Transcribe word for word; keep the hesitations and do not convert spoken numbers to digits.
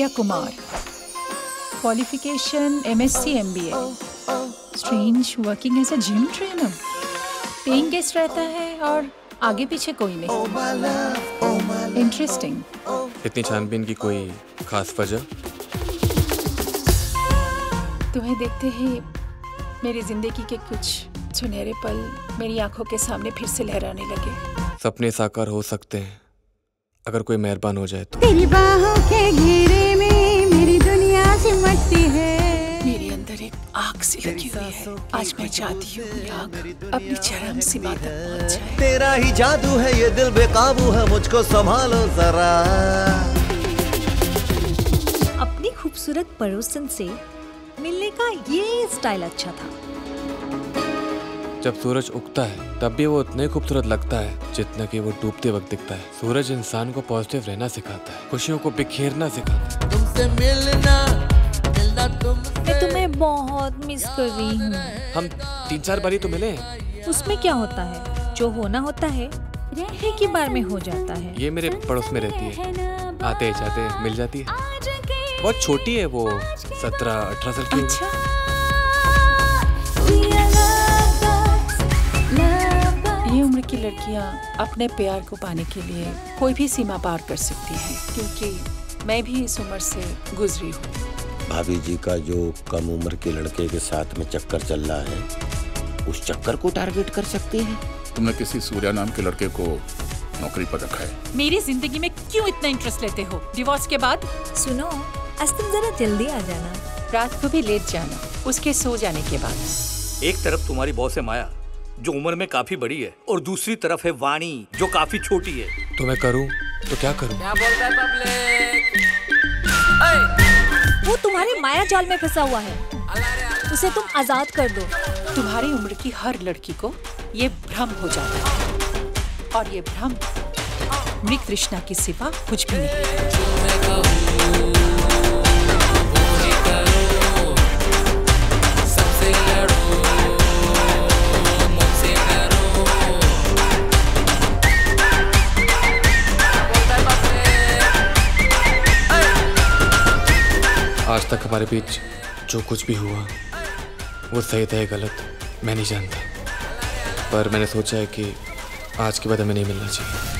Kumar, qualification M S C M B A, strange working as a gym trainer, paying guest रहता है और आगे पीछे कोई नहीं। इंटरेस्टिंग। इतनी छानबीन की कोई खास वजह? तुम्हें देखते ही मेरी जिंदगी के कुछ सुनहरे पल मेरी आंखों के सामने फिर से लहराने लगे। सपने साकार हो सकते हैं अगर कोई मेहरबान हो जाए तो। तेरी बाहों के घेरे में मेरी दुनिया सिमटती है। मेरे अंदर एक आग सी लगी हुई है। आज मैं चाहती हूँ ये आग अपनी चरम सीमा तक पहुँच जाए। तेरा ही जादू है ये दिल बेकाबू है, मुझको संभालो जरा। अपनी खूबसूरत पड़ोसन से मिलने का ये स्टाइल अच्छा था। जब सूरज उगता है तब भी वो उतना ही खूबसूरत लगता है जितना कि वो डूबते वक्त दिखता है। सूरज इंसान को पॉजिटिव रहना सिखाता है, खुशियों को बिखेरना सिखाता है। तुमसे मिलना मिलना तुमसे। मैं तुम्हें बहुत मिस कर रही हूँ। हम तीन चार बारी तो मिले हैं। उसमें क्या होता है, जो होना होता है एक ही बार में हो जाता है। ये मेरे पड़ोस में रहती है, आते जाते मिल जाती है। बहुत छोटी है वो, सत्रह अठारह साल की। अच्छा। ये उम्र की लड़कियां अपने प्यार को पाने के लिए कोई भी सीमा पार कर सकती हैं, क्योंकि मैं भी इस उम्र से गुजरी हूँ। भाभी जी का जो कम उम्र के लड़के के साथ में चक्कर चल रहा है, उस चक्कर को टारगेट कर सकती है। तुमने किसी सूर्या नाम के लड़के को नौकरी पर रखा है। मेरी जिंदगी में क्यों इतना इंटरेस्ट लेते हो? डिवोर्स के बाद? सुनो, आज तुम जरा जल्दी आ जाना। रात को भी लेट जाना, उसके सो जाने के बाद। एक तरफ तुम्हारी बॉस है माया, जो उम्र में काफी बड़ी है, और दूसरी तरफ है वाणी, जो काफी छोटी है। तो मैं करूं तो क्या करूं? क्या बोल रहा है पब्लिक? वो तुम्हारे माया जाल में फंसा हुआ है, उसे तुम आजाद कर दो। तुम्हारी उम्र की हर लड़की को ये भ्रम हो जाता है, और ये भ्रम मृग तृष्णा की सिवा कुछ भी नहीं। आज तक हमारे बीच जो कुछ भी हुआ वो सही था या गलत मैं नहीं जानता, पर मैंने सोचा है कि आज के बाद हमें नहीं मिलना चाहिए।